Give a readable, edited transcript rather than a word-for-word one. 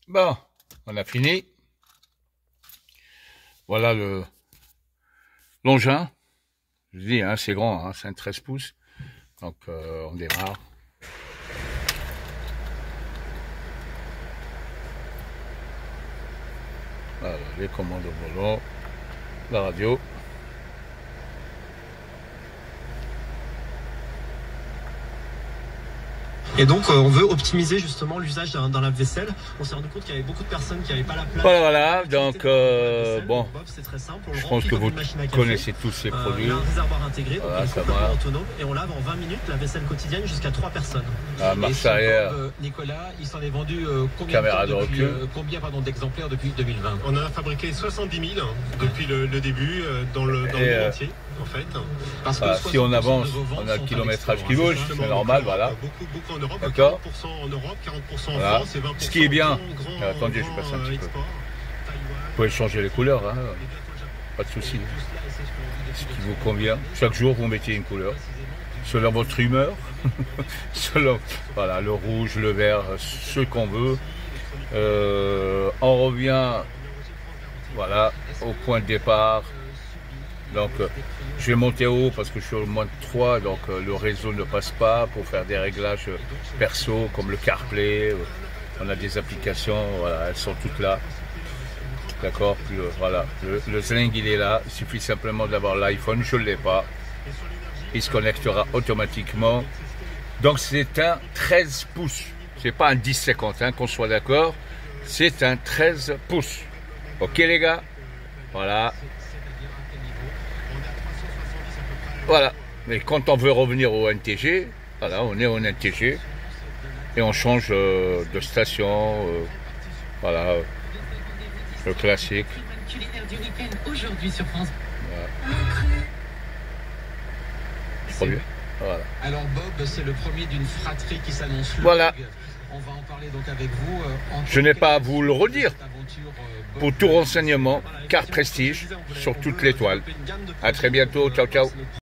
Bon, on a fini. Voilà le l'engin. Je dis, hein, c'est grand, hein, c'est un 13 pouces. Donc, on démarre. Voilà, les commandes au volant, la radio. Et donc, on veut optimiser justement l'usage d'un lave-vaisselle. On s'est rendu compte qu'il y avait beaucoup de personnes qui n'avaient pas la place. Voilà, donc bon, c'est très simple. je pense que vous connaissez tous ces produits. Il y a un réservoir intégré, voilà, donc ça va. autonome, et on lave en 20 minutes la vaisselle quotidienne jusqu'à 3 personnes. Ah, marche arrière. Nicolas, il s'en est vendu Caméra de recul. Combien d'exemplaires depuis 2020? On en a fabriqué 70 000 depuis le début dans le monde entier, en fait. Parce que si on avance, on a le kilométrage qui bouge, c'est normal, voilà. Beaucoup en Europe, d'accord. 40% en Europe, 40% en Voilà. France et 20% Ce qui est bien. grand Attendez, je passe un petit peu. export. Vous pouvez changer les couleurs, hein. Pas de souci. Ce qui vous convient. Chaque jour, vous mettez une couleur. Selon votre humeur. Selon, voilà, le rouge, le vert, ce qu'on veut. On revient, voilà, au point de départ. Donc, je vais monter haut parce que je suis au moins de 3, donc le réseau ne passe pas pour faire des réglages perso comme le CarPlay. On a des applications, voilà, elles sont toutes là. D'accord, voilà, le Sling il est là, il suffit simplement d'avoir l'iPhone, je ne l'ai pas. Il se connectera automatiquement. Donc c'est un 13 pouces, c'est pas un 10-50, hein, qu'on soit d'accord, c'est un 13 pouces. Ok les gars, voilà. Voilà, mais quand on veut revenir au NTG, voilà, on est au NTG et on change de station, voilà, le classique. Voilà. Voilà. Alors Bob, c'est le premier d'une fratrie qui s'annonce. Voilà. On va en parler donc avec vous. Je n'ai pas à vous le redire. Pour tout renseignement, carte Prestige sur toute l'étoile. À très bientôt. Ciao, ciao.